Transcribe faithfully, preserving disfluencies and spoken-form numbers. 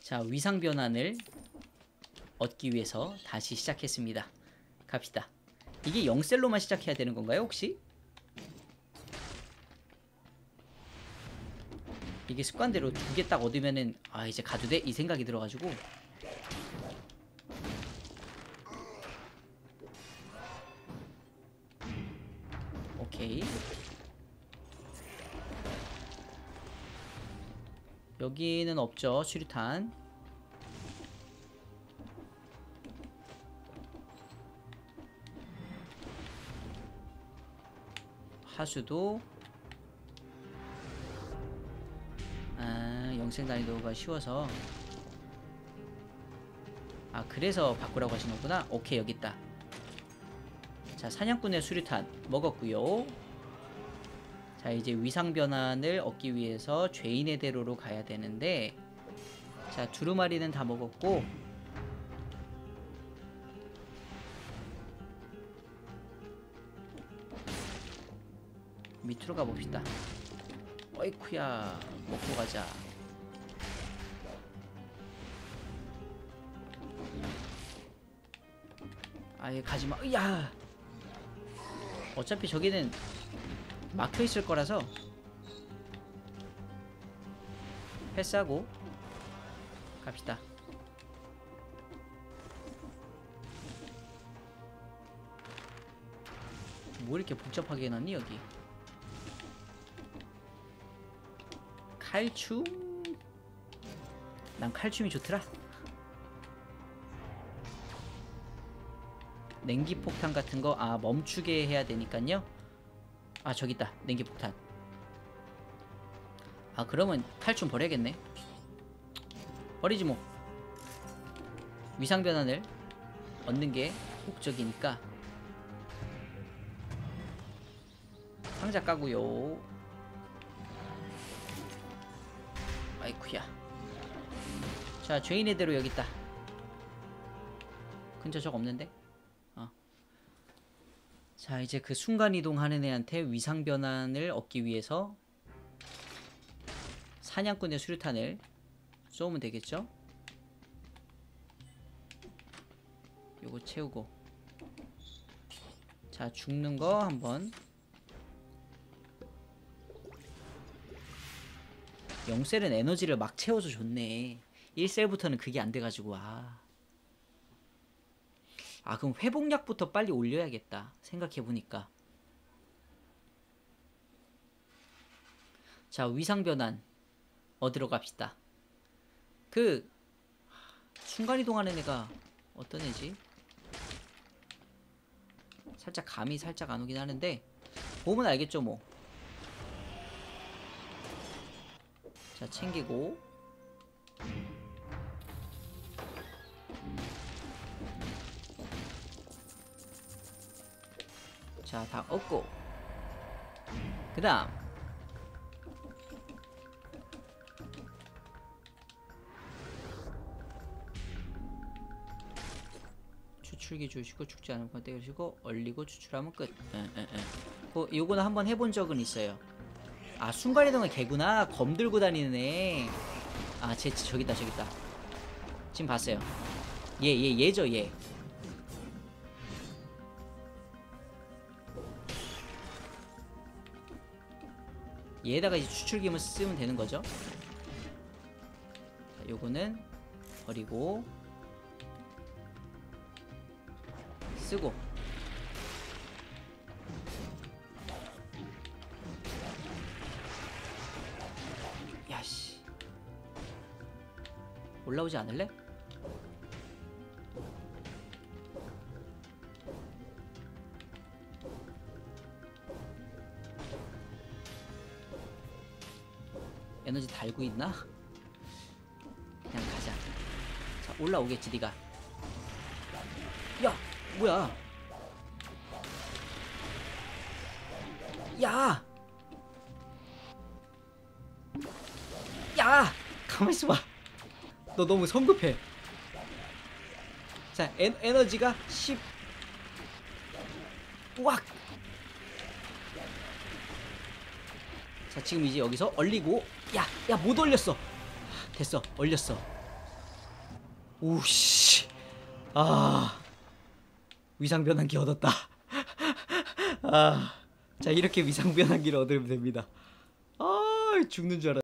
자, 위상 변환을 얻기 위해서 다시 시작했습니다. 갑시다. 이게 영셀로만 시작해야 되는 건가요, 혹시? 이게 습관대로 두 개 딱 얻으면은 아 이제 가도 돼? 이 생각이 들어가지고 오케이. 여기는 없죠, 수류탄. 하수도 아 영생 난이도가 쉬워서 아 그래서 바꾸라고 하신 거구나. 오케이, 여기 있다. 자, 사냥꾼의 수류탄 먹었고요. 자, 이제 위상 변환을 얻기 위해서 죄인의 대로로 가야 되는데, 자, 두루마리는 다 먹었고 밑으로 가봅시다. 어이쿠야, 먹고 가자. 아예 가지마. 으야, 어차피 저기는 막혀있을 거라서 패스하고 갑시다. 뭐 이렇게 복잡하게 해놨니 여기. 칼춤. 난 칼춤이 좋더라. 냉기폭탄 같은 거 아 멈추게 해야 되니깐요. 아 저기 있다, 냉기폭탄. 아 그러면 칼춤 버려야겠네. 버리지 뭐. 위상 변환을 얻는 게 목적이니까. 상자 까고요. 아이쿠야. 자, 죄인의 대로 여기 있다. 근처 적 없는데? 어. 자, 이제 그 순간이동하는 애한테 위상 변환을 얻기 위해서 사냥꾼의 수류탄을 쏘면 되겠죠? 요거 채우고. 자, 죽는 거 한번. 영셀은 에너지를 막 채워서 좋네. 일 셀부터는 그게 안 돼가지고. 아, 아 그럼 회복약부터 빨리 올려야겠다, 생각해보니까. 자, 위상 변환 얻으러 갑시다. 그 순간이동하는 애가 어떤 애지? 살짝 감이 살짝 안 오긴 하는데 보면 알겠죠 뭐. 자, 챙기고. 자, 다 얻고. 그 다음 추출기 주시고 죽지 않은 건 떼우시고 얼리고 추출하면 끝. 응, 응, 응. 그, 요거는 한번 해본 적은 있어요. 아, 순간이동은 개구나. 검 들고 다니는 애. 아, 쟤 저기있다 저기있다. 지금 봤어요. 얘 얘 얘죠 얘. 얘에다가 이제 추출기만 쓰면 되는 거죠. 자, 요거는 버리고 쓰고. 야씨, 올라오지 않을래? 에너지 달고 있나? 그냥 가자. 자, 올라오겠지 니가. 야, 뭐야? 야! 야! 가만있어 봐. 너 너무 성급해. 자, 에, 에너지가 십. 우악! 자, 지금 이제 여기서 얼리고. 야! 야, 못 얼렸어. 됐어, 얼렸어. 오씨. 아. 위상 변환기 얻었다. 아. 자, 이렇게 위상 변환기를 얻으면 됩니다. 아, 죽는 줄 알았